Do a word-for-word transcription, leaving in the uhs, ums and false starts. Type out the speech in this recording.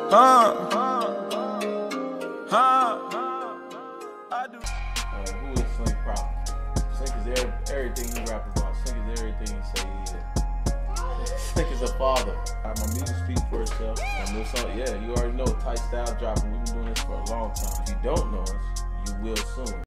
Huh? Huh? I do. Uh, who is Slink Proper? Slink is every, everything he rap about. Slink is everything he say he is. Slink is a father. Uh, my music speaks for itself. My new song, yeah, you already know, tight style dropping. We've been doing this for a long time. If you don't know us, you will soon.